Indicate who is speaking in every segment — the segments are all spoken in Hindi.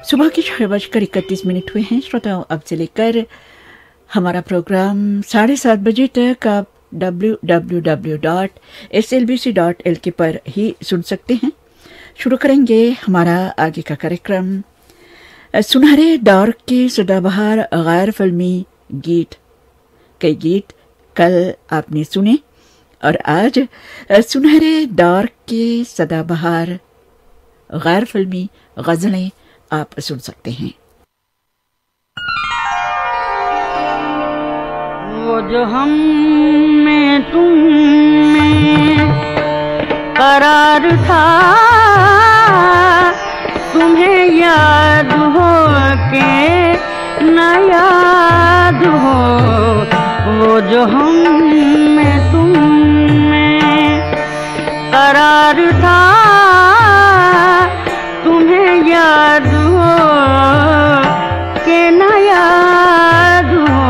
Speaker 1: सुबह के 6:31 हुए हैं। श्रोताओं, अब से लेकर हमारा प्रोग्राम 7:30 बजे तक आप www.slbc.lk पर ही सुन सकते हैं। शुरू करेंगे हमारा आगे का कार्यक्रम। सुनहरे दौर के सदाबहार गैर फिल्मी गीत। कई गीत कल आपने सुने और आज सुनहरे दौर के सदाबहार गैर फिल्मी गजलें आप सुन सकते हैं।
Speaker 2: वो जो हम में तुम में करार था, तुम्हें याद हो के न याद हो। वो जो हम में तुम में करार था, तुम्हें याद हो के न याद हो।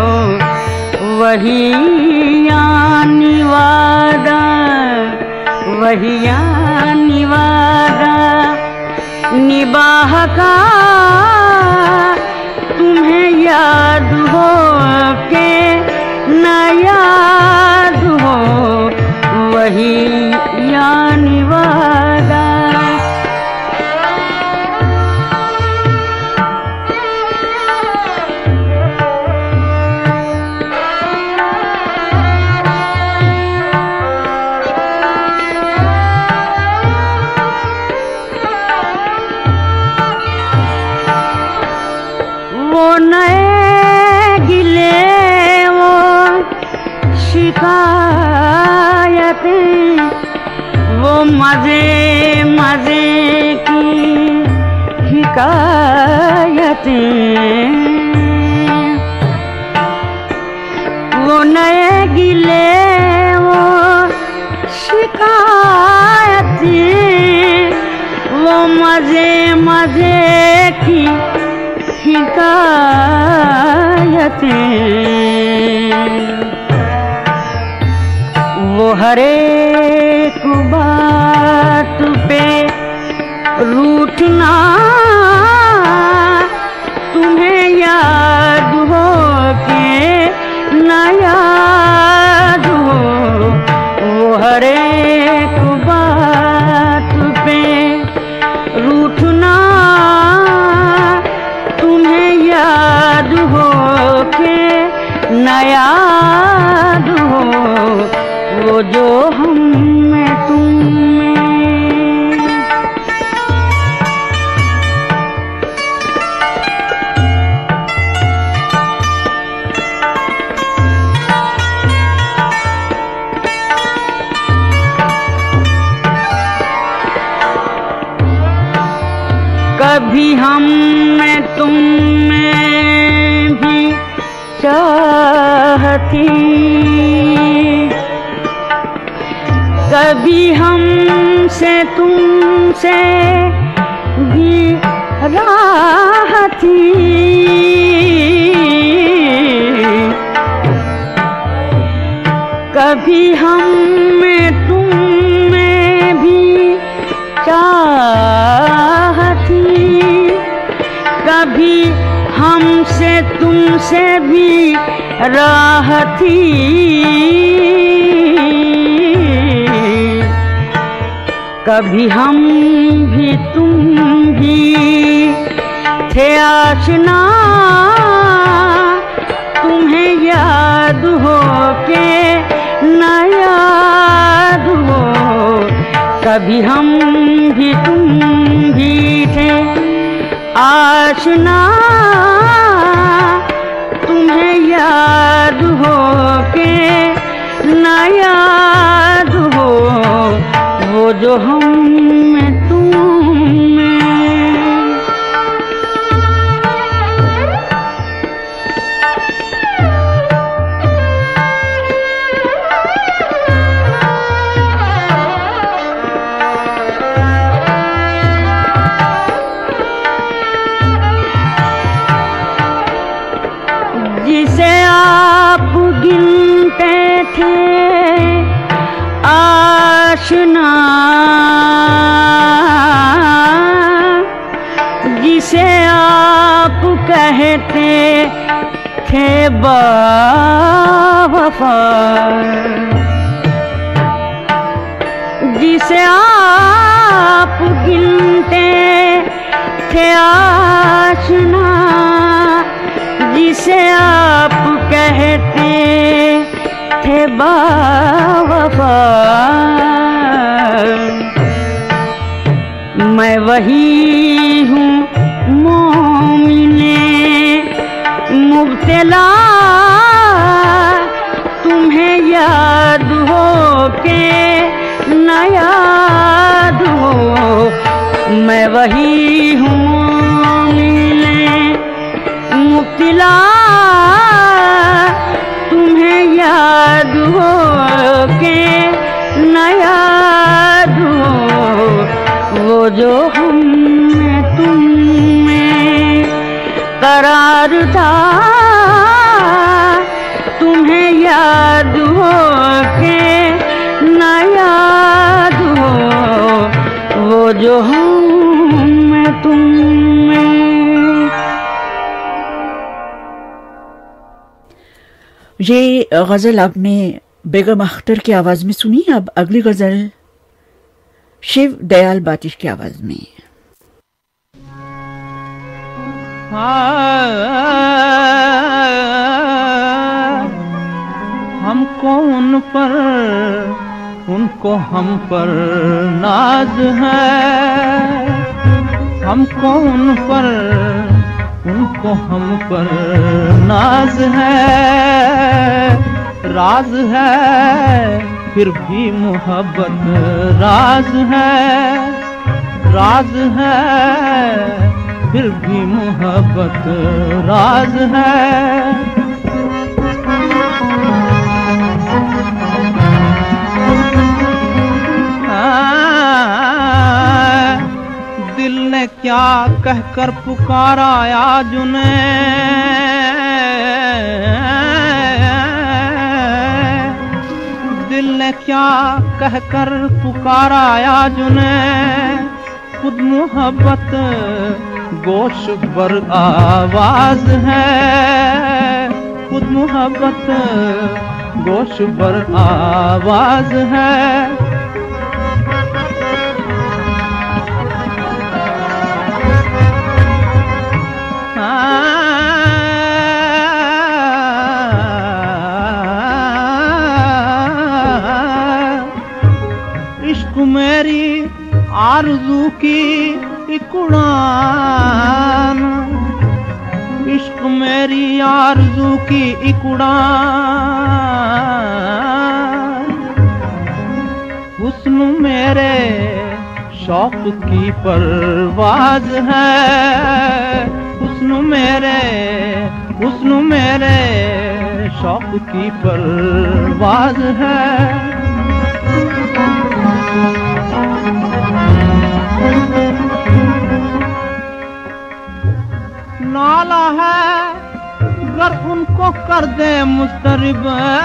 Speaker 2: वही यानी वादा, वही यानी वादा निबाह का, तुम्हें याद हो के न याद हो। वही यानी वादा। वो मजे मजे की हिकायतें, वो नए गिले वो शिकायतें, वो मजे मजे की हिकायतें। वो हर एक बात पे रूठना, तुम्हें याद हो के न याद हो। वो हर एक बात पे रूठना, तुम्हें याद हो के न याद हो। वो जो हम में तुम में कभी हम में तुम में भी चाहती, कभी हमसे तुमसे भी राह थी। कभी हम में तुम में भी चाह थी, कभी हमसे तुमसे भी राह थी। कभी हम भी तुम भी थे आशना, तुम्हें याद हो के न याद हो। कभी हम भी तुम भी थे आशना, तुम्हें याद हो के न याद हो। वो जो हम में तुम में जिसे आप गिनते थे आशना, जिसे आप कहते थे बावफा, जिसे आप गिनते थे आशना, जिसे आप कहते थे बावफा, मैं वही हूँ मोमिने मुब्तला, तुम्हें याद हो के न याद हो। मैं वही हूँ मोमिने मुब्तला, तुम्हें याद हो के न याद हो। वो जो हम में तुम में करार था, तुम्हें याद हो के न याद हो। वो जो हम में तुम में।
Speaker 1: ये गजल आपने बेगम अख्तर की आवाज में सुनी। अब अगली गजल शिव दयाल बातिश की आवाज में।
Speaker 3: हमको उन पर उनको हम पर नाज है, हमको उन पर उनको हम पर नाज है। राज है फिर भी मोहब्बत राज है, राज है फिर भी मोहब्बत राज है। दिल ने क्या कहकर पुकारा आज उन्हें, दिल ने क्या कहकर पुकारा आज उन्हें। खुद मोहब्बत गोश पर आवाज है, खुद मोहब्बत गोश पर आवाज है। इश्क मेरी आरज़ू की एक उड़ान, इश्क मेरी आरज़ू की एक उड़ान। हुस्न मेरे शौक की परवाज़ है, हुस्न मेरे शौक की परवाज़ है। नाला है गर उनको कर दे मुस्तरिब,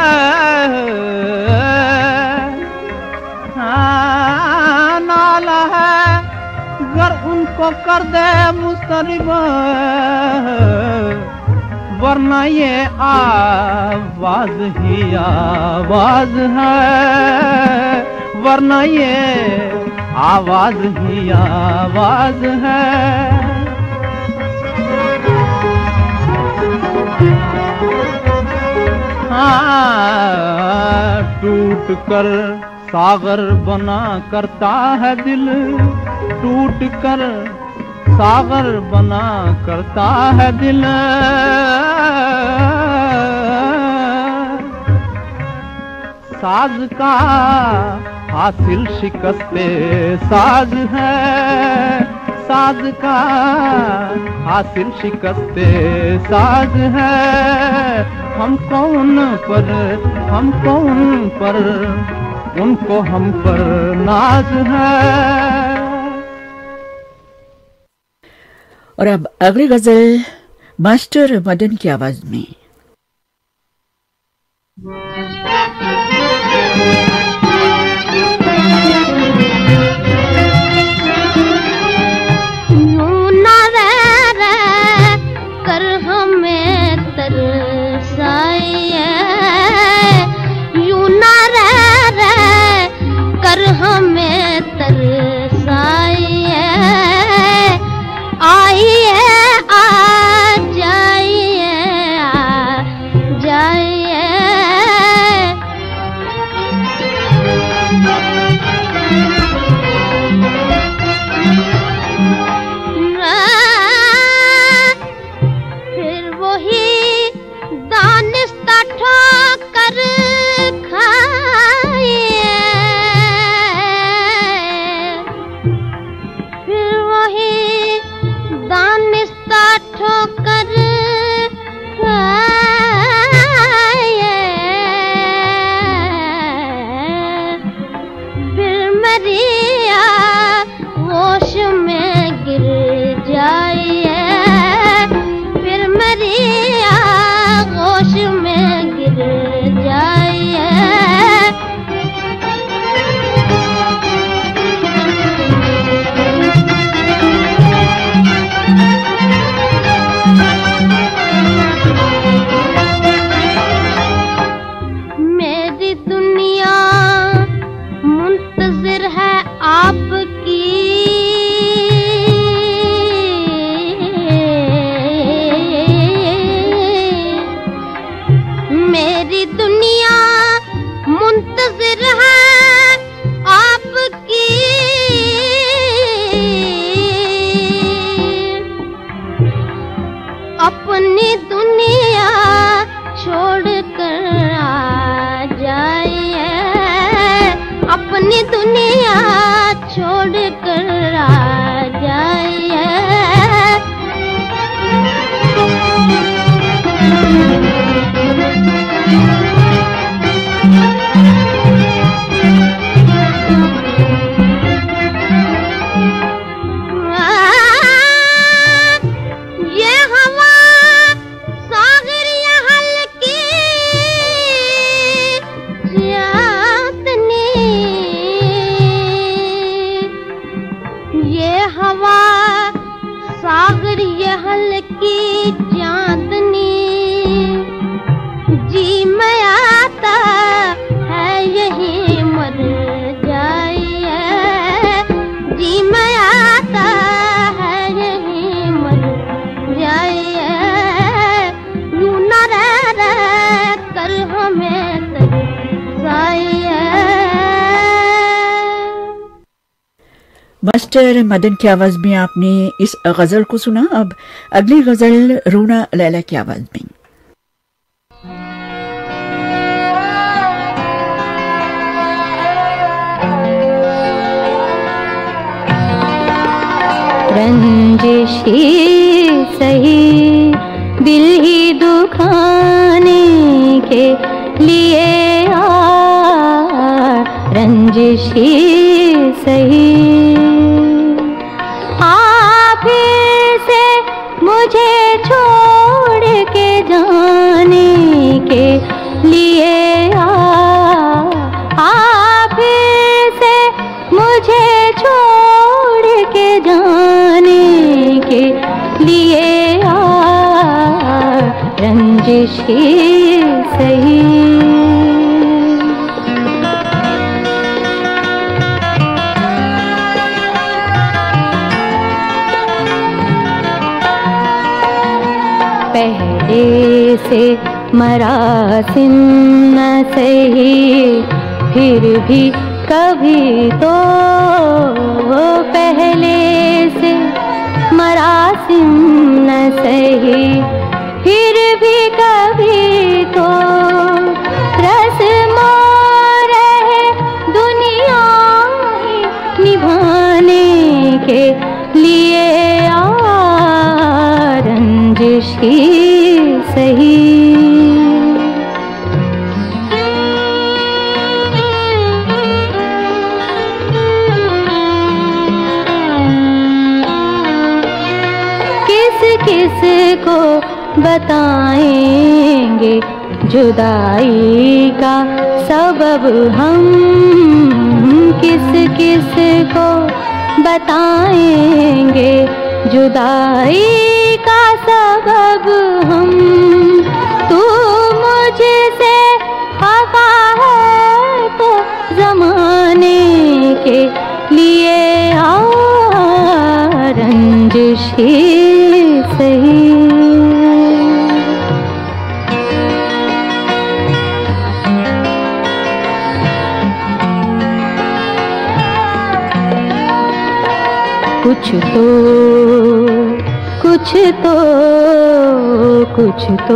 Speaker 3: नाला है गर उनको कर दे मुस्तरिब। वरना ये आवाज ही आवाज है, वरना ये आवाज ही आवाज है। टूट कर सागर बना करता है दिल, टूट कर सागर बना करता है दिल। साज का हासिल शिकस्ते साज है, साज का हासिल शिकस्ते साज है। हम कौन पर उनको हम पर नाज है।
Speaker 1: और अब अगली गजल मास्टर मदन की आवाज में।
Speaker 4: ना अपनी दुनिया छोड़ कर आ जाए।
Speaker 1: मास्टर मदन की आवाज में आपने इस गजल को सुना। अब अगली गजल रूना लैला की आवाज में।
Speaker 5: रंजिशी सही दिल ही दुखाने के लिए रंजिशी सही मुझे छोड़ के जाने के लिए आप से मुझे छोड़ के जाने के लिए रंजिश ही सही। पहले से मरासिम न सही फिर भी कभी तो पहले से मरासिम न सही फिर भी कभी तो रस्मों रहे दुनिया निभाने के लिए रंजिश ही सही। किस किस को बताएंगे जुदाई का सबब हम, किस किस को बताएंगे जुदाई का सबब हम। तू मुझसे खफा है तो ज़माने के लिए रंजिश ही सही। कुछ तो कुछ तो कुछ तो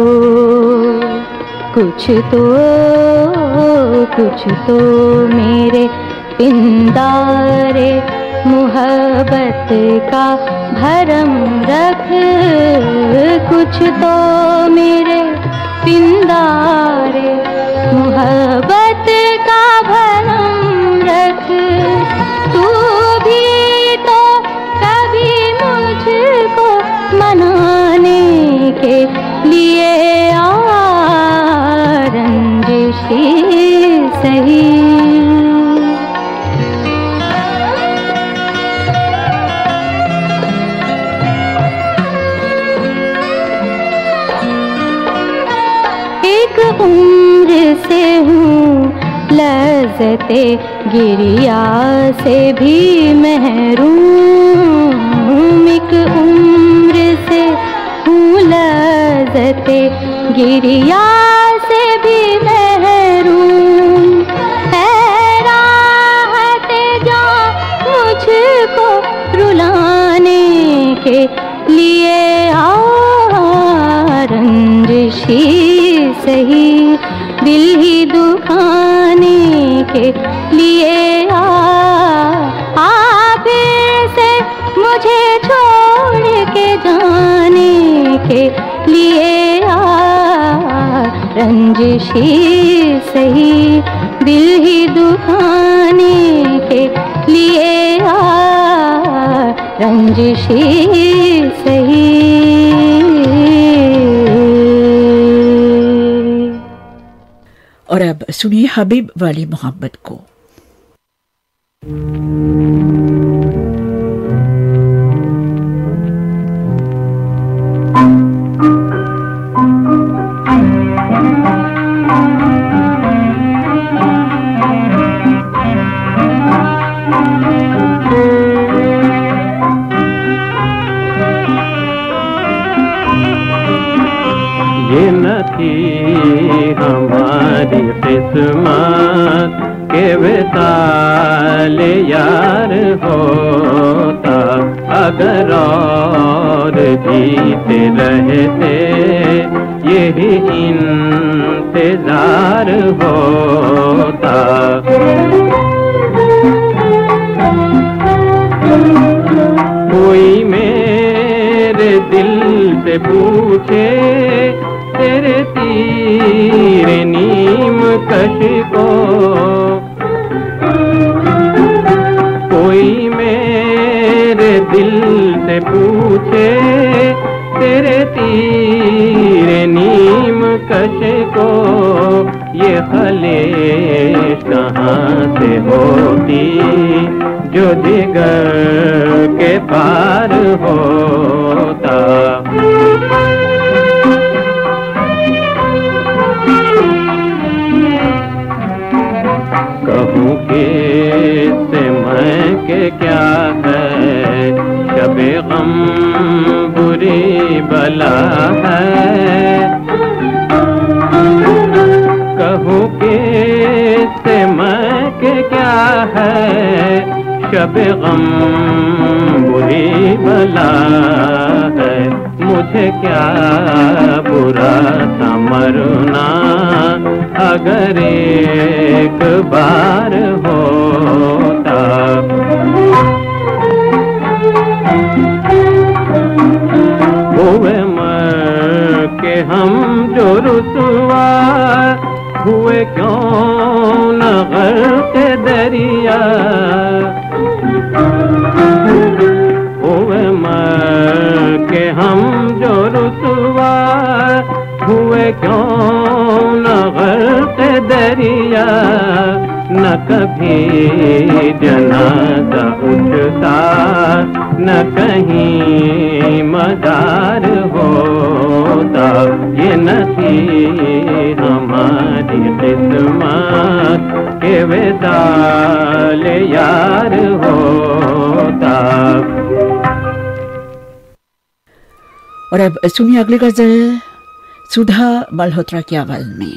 Speaker 5: कुछ तो कुछ तो मेरे पिंदारे मोहब्बत का भरम रख, कुछ तो मेरे पिंदारे मोहब्बत का भरम रख। तू भी तो कभी मुझको मनाने के लिए रंजिश ही सही। एक उम्र से हूँ लज़्ज़ते गिरिया से भी महरूम, एक उम्र से हूँ लज़्ज़ते गिरिया से भी महरूम। है राहते जा मुझको रुलाने के लिए रंजिश ही सही। दिल ही दुखाने के लिए फिर से मुझे छोड़ के जाने के लिए रंजिशी सही दिल ही दुखाने के लिए रंजिशी सही।
Speaker 1: और अब सुनिए हबीब वाली मोहब्बत को।
Speaker 3: ये न थी हमारी किस्मत के विशाल यार होता, अगर और जीते रहते यही इंतजार होता। कोई मेरे दिल से पूछे तेरे तीर नीम कश को, कोई मेरे दिल से पूछे तेरे तीर नीम कश को, ये खलेश कहाँ से होती जो जिगर के पार होता। कहूँ किससे मैं के क्या है, शबे गम बुरी बला है। कहूँ किससे मैं के क्या है, शबे गम बुरी बला है। मुझे क्या बुरा था मरना अगर एक बार होता। हुए मर के हम जो रुसवा हुए क्यों न गर्क दरिया। हुए मर के हम जो रुसवा हुए क्यों न गर्क दरिया। न कभी जनाजा उठता न कहीं मजार होता। ये न थी हमारी किस्मत के विशाल यार होता।
Speaker 1: और अब सुनिए अगली गजल सुधा मल्होत्रा की आवाज में।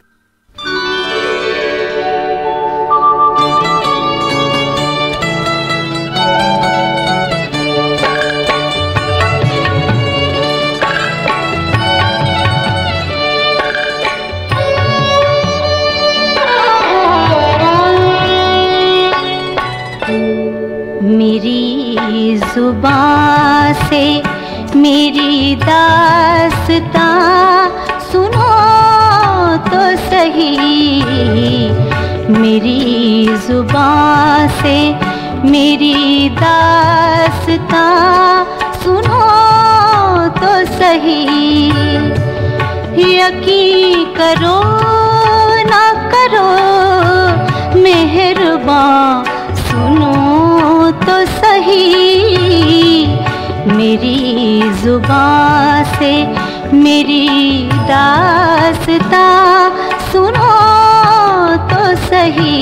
Speaker 5: मेरी जुबां से मेरी दास्तां सुनो तो सही। मेरी जुबां से मेरी दास्तां सुनो तो सही। यकीन करो ना करो मेहरबान सुनो तो सही। मेरी जुबां से मेरी दास्तां सुनो तो सही।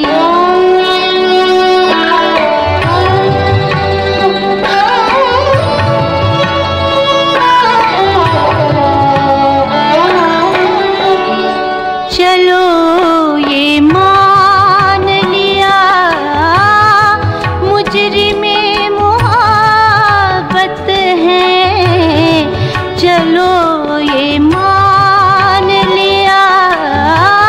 Speaker 5: चलो ये मान लिया मुजरिमे मोहब्बत है। चलो ये मान लिया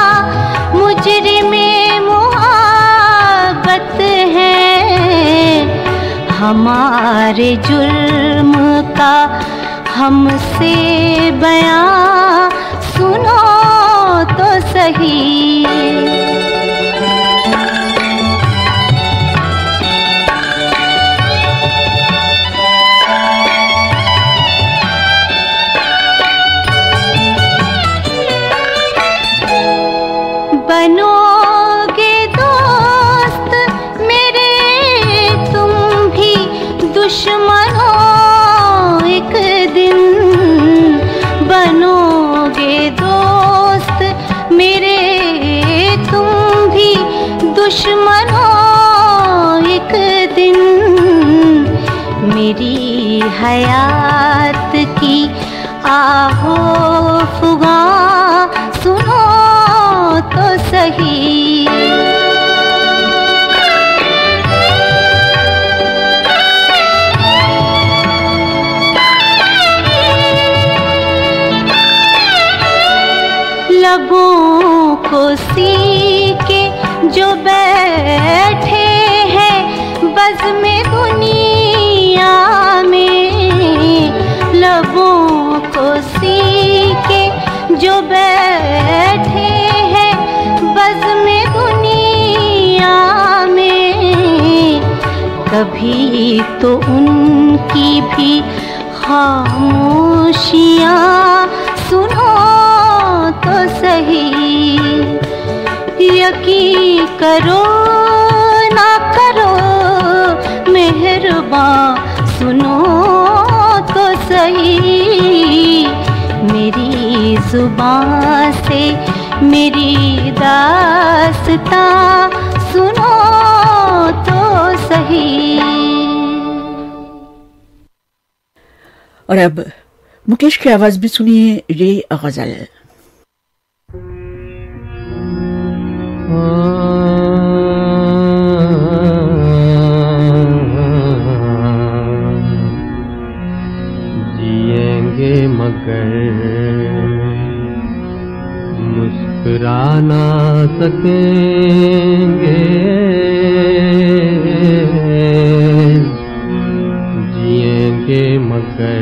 Speaker 5: हमारे जुर्म का हमसे बयां सुनो तो सही। बनोगे दोस्त मेरे तुम भी दुश्मन हो एक दिन। बनोगे दोस्त मेरे तुम भी दुश्मन हो एक दिन। मेरी हयात की आहो फुगा सुनो तो सही। लबों को सीके जो बैठे हैं बज़्म दुनिया में। लबों को सीके जो बैठे हैं बज़्म दुनिया में। कभी तो उनकी भी खामोशियाँ सुनो तो सही। यकीन करो ना करो मेहरबान सुनो तो सही। मेरी जुबान से मेरी दास्तां सुनो तो सही।
Speaker 1: और अब मुकेश की आवाज भी सुनिए ये गजल।
Speaker 3: जिएंगे मगर मुस्कुरा ना सकेंगे। जिएंगे मगर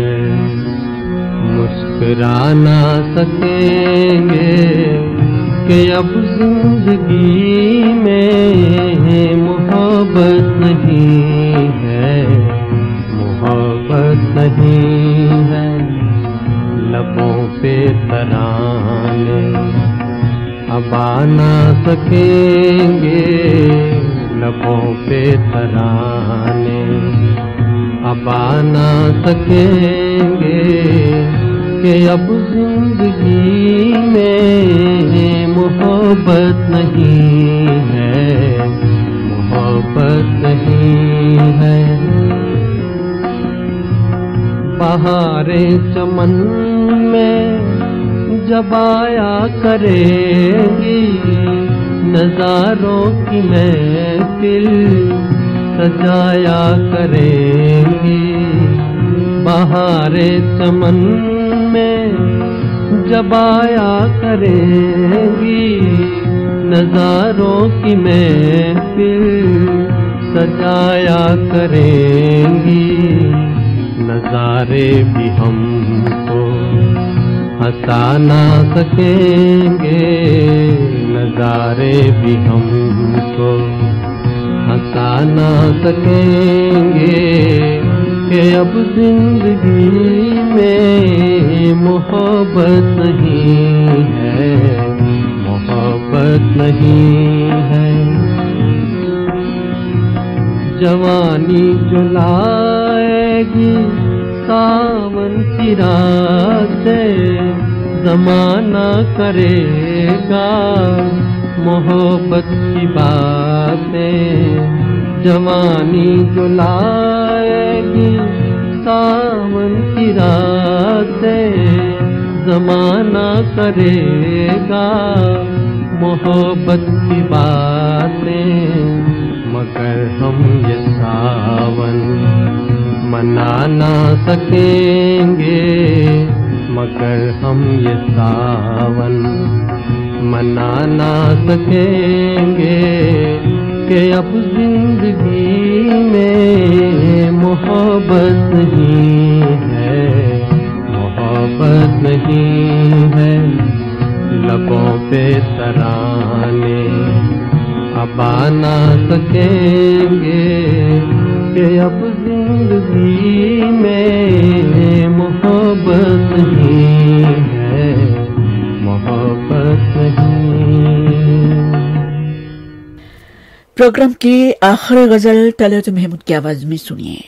Speaker 3: मुस्कुरा ना सकेंगे कि अब जिंदगी में मोहब्बत नहीं है। मोहब्बत नहीं है। लबों पे तराने अब आ ना सकेंगे। लबों पे तराने अब आ ना सकेंगे कि अब जिंदगी में मोहब्बत नहीं है। मोहब्बत नहीं है। बहारे चमन में जब आया करेगी नजारों की महफिल सजाया करेंगी। बहारे चमन में जब आया करेंगी नजारों की महफिल सजाया करेंगी। नजारे भी हमको हंसा ना सकेंगे। नजारे भी हमको हंसा ना सकेंगे कि अब जिंदगी में मोहब्बत नहीं है। मोहब्बत नहीं है। जवानी जो लाएगी सावन की रातें ज़माना करेगा मोहब्बत की बातें। जवानी जो लाएगी सावन की रातें ज़माना करेगा मोहब्बत की बातें। मगर हम ये सावन मना ना सकेंगे। मगर हम ये सावन मना ना सकेंगे कि अब जिंदगी में मोहब्बत नहीं है, मोहब्बत नहीं है। लबों पे तराने अब आ ना सकेंगे कि अब जिंदगी में मोहब्बत नहीं है, मोहब्बत नहीं।
Speaker 1: प्रोग्राम की आखिरी गजल तलत महमूद की आवाज में सुनिए।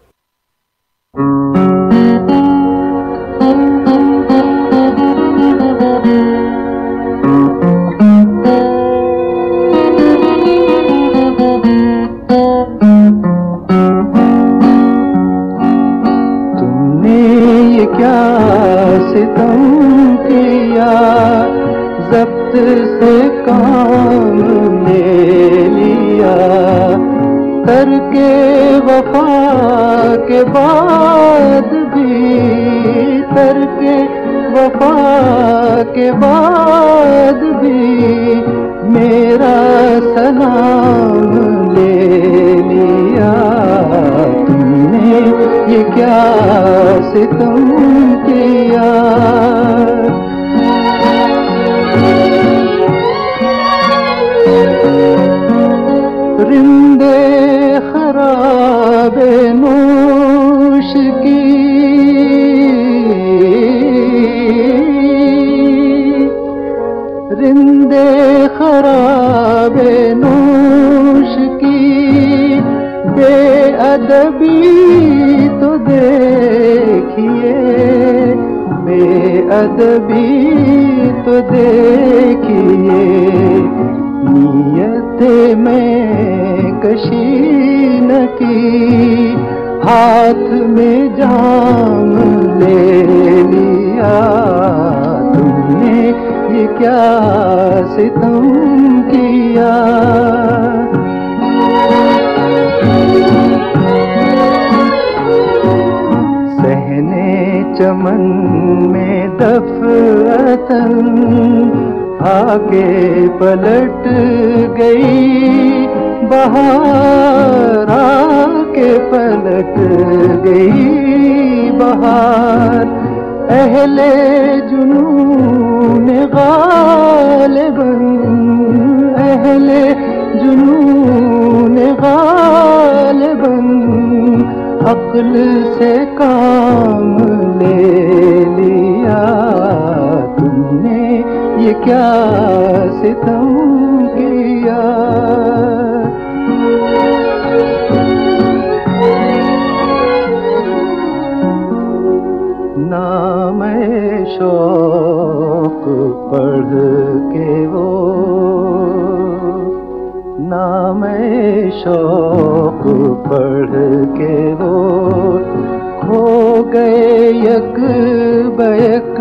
Speaker 3: तुमने ये क्या सितम किया, जब्त से काम ले लिया, करके वफा के बाद भी, करके वफा के बाद भी मेरा सलाम ले लिया। तुमने ये क्या सितम किया। रिंदे खराबे नूश की, रिंदे खराबे नूश की बेअदबी तो देखिए, बेअदबी तो देखिए। नियत में कशी न की, हाथ में जाम ले लिया। तुमने ये क्या सितम किया। सहने चमन में दफअतन आके पलट गई, बहार आके पलट गई बहार। अहले जुनून गालिबन, अहले जुनून गालिबन अक्ल से काम ले लिया। तुमने ये क्या सितम किया। ना मैं शौक पढ़ के वो, ना मैं शौक पढ़ के वो खो गए यक बयक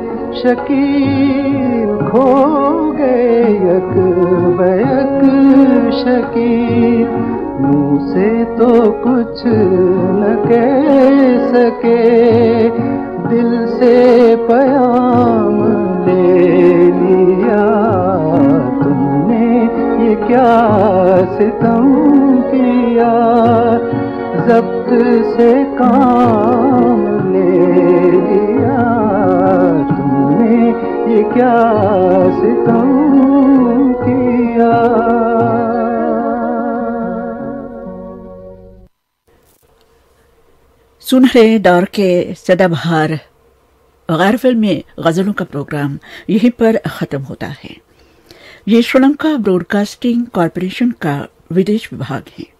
Speaker 3: शकील, खो गए यक बयक शकील। मुँह से तो कुछ न कह सके, दिल से पयाम ले लिया। तुमने ये क्या सितम किया। जब्त से काम ले लिया। तुमने ये क्या सितम किया।
Speaker 1: सुनहरे दौर के सदाबहार गैर फिल्मी गजलों का प्रोग्राम यहीं पर खत्म होता है। ये श्रीलंका ब्रॉडकास्टिंग कॉरपोरेशन का विदेश विभाग है।